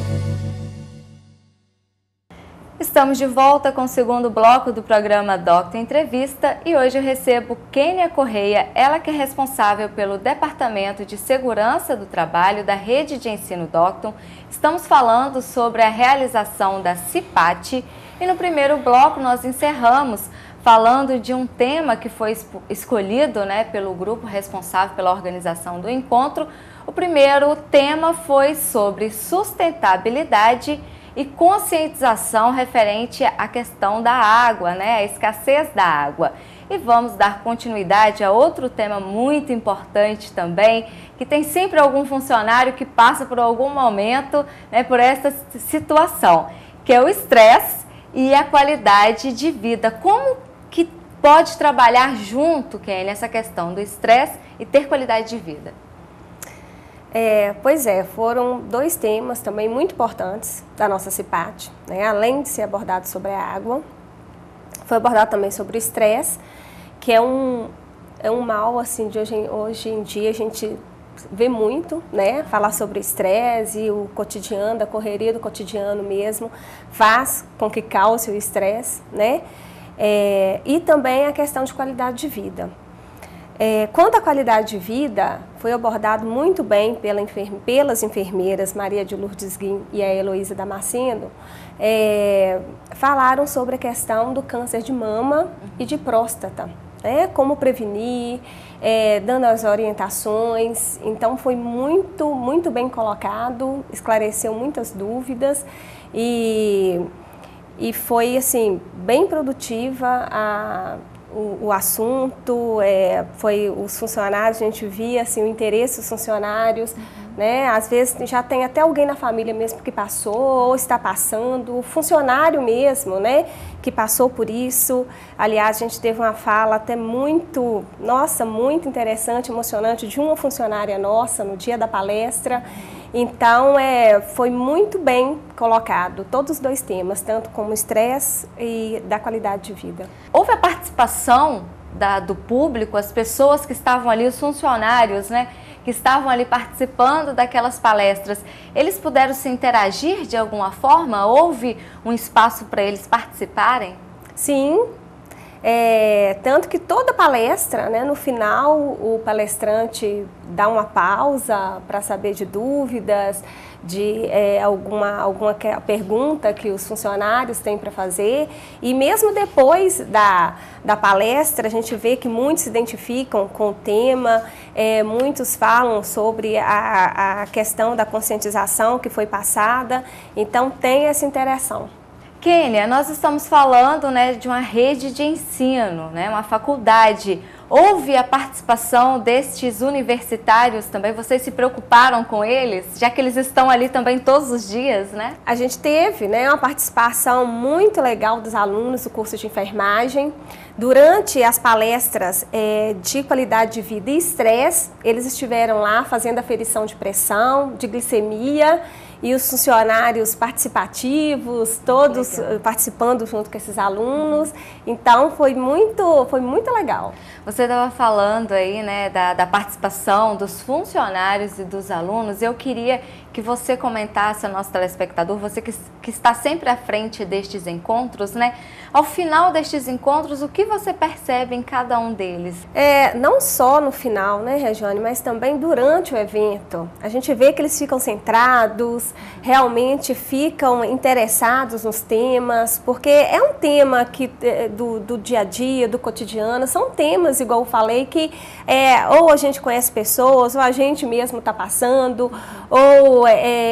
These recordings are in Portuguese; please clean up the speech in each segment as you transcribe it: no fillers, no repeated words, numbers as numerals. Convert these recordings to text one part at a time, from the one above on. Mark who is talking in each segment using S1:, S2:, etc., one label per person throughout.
S1: Estamos de volta com o segundo bloco do programa Doctor Entrevista e hoje eu recebo Kênia Correia, ela que é responsável pelo Departamento de Segurança do Trabalho da Rede de Ensino Docton. Estamos falando sobre a realização da CIPAT e no primeiro bloco nós encerramos falando de um tema que foi escolhido, pelo grupo responsável pela organização do encontro. O primeiro tema foi sobre sustentabilidade e conscientização referente à questão da água, a escassez da água. E vamos dar continuidade a outro tema muito importante também, que tem sempre algum funcionário que passa por algum momento por essa situação, que é o estresse e a qualidade de vida. Como que pode trabalhar junto, Kênia, essa questão do estresse e ter qualidade de vida?
S2: Pois é, foram dois temas também muito importantes da nossa CIPAT, além de ser abordado sobre a água, foi abordado também sobre o estresse, que é um mal assim, de hoje em dia a gente vê muito, falar sobre estresse e o cotidiano, da correria do cotidiano mesmo, faz com que cause o estresse, e também a questão de qualidade de vida. Quanto à qualidade de vida, foi abordado muito bem pelas enfermeiras Maria de Lourdes Guim e a Heloísa Damasceno, falaram sobre a questão do câncer de mama e de próstata, como prevenir, dando as orientações. Então foi muito bem colocado, esclareceu muitas dúvidas e foi assim, bem produtiva o assunto, foi os funcionários, a gente via assim, o interesse dos funcionários, às vezes já tem até alguém na família mesmo que passou ou está passando, o funcionário mesmo, que passou por isso. Aliás, a gente teve uma fala até muito interessante, emocionante de uma funcionária nossa no dia da palestra. Então, foi muito bem colocado, todos os dois temas, tanto como o estresse e da qualidade de vida.
S1: Houve a participação do público, as pessoas que estavam ali, os funcionários, que estavam ali participando daquelas palestras, eles puderam se interagir de alguma forma? Houve um espaço para eles participarem?
S2: Sim. Tanto que toda palestra, no final, o palestrante dá uma pausa para saber de dúvidas, de alguma pergunta que os funcionários têm para fazer. E mesmo depois da palestra, a gente vê que muitos se identificam com o tema, muitos falam sobre a questão da conscientização que foi passada, então tem essa interação.
S1: Kênia, nós estamos falando de uma rede de ensino, uma faculdade. Houve a participação destes universitários também? Vocês se preocuparam com eles, já que eles estão ali também todos os dias, A
S2: gente teve uma participação muito legal dos alunos do curso de enfermagem. Durante as palestras de qualidade de vida e estresse, eles estiveram lá fazendo aferição de pressão, de glicemia, e os funcionários participativos, todos participando junto com esses alunos. Então, foi muito legal.
S1: Você estava falando aí, da participação dos funcionários e dos alunos. Eu queria que você comentasse ao nosso telespectador, você que está sempre à frente destes encontros, Ao final destes encontros, o que você percebe em cada um deles?
S2: Não só no final, Regiane, mas também durante o evento. A gente vê que eles ficam centrados, realmente ficam interessados nos temas, porque é um tema do dia a dia, do cotidiano, são temas, igual eu falei, que ou a gente conhece pessoas, ou a gente mesmo está passando, ou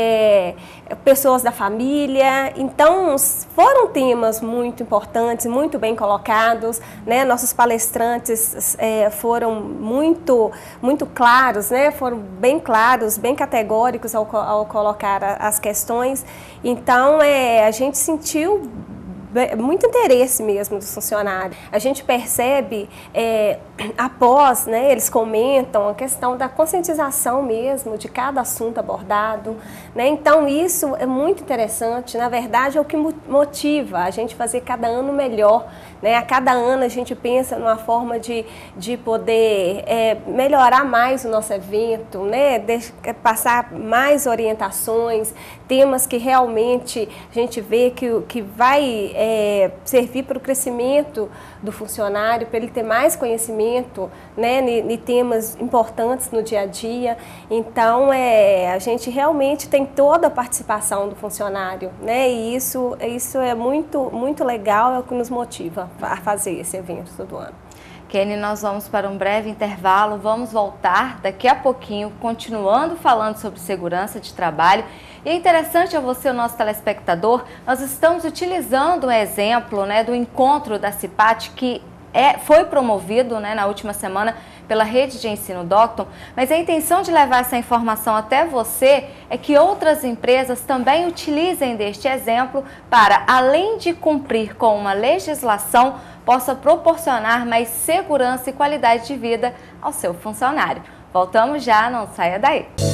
S2: pessoas da família. Então, foram temas muito importantes, muito bem colocados, Nossos palestrantes foram muito claros, Foram bem claros, bem categóricos ao colocar as questões. Então, a gente sentiu muito interesse mesmo dos funcionários. A gente percebe, após, né, eles comentam a questão da conscientização mesmo de cada assunto abordado, né? Então isso é muito interessante, na verdade é o que motiva a gente fazer cada ano melhor, né? A cada ano a gente pensa numa forma de poder melhorar mais o nosso evento, né? Passar mais orientações, temas que realmente a gente vê que vai servir para o crescimento do funcionário, para ele ter mais conhecimento, né, em temas importantes no dia a dia. Então, a gente realmente tem toda a participação do funcionário, né, e isso é muito legal, é o que nos motiva a fazer esse evento todo ano.
S1: Kênia, nós vamos para um breve intervalo, vamos voltar daqui a pouquinho, continuando falando sobre segurança de trabalho. E é interessante a você, o nosso telespectador, nós estamos utilizando um exemplo, né, do encontro da CIPAT, que foi promovido, né, na última semana pela Rede de Ensino Docton, mas a intenção de levar essa informação até você é que outras empresas também utilizem deste exemplo para, além de cumprir com uma legislação, possa proporcionar mais segurança e qualidade de vida ao seu funcionário. Voltamos já, não saia daí!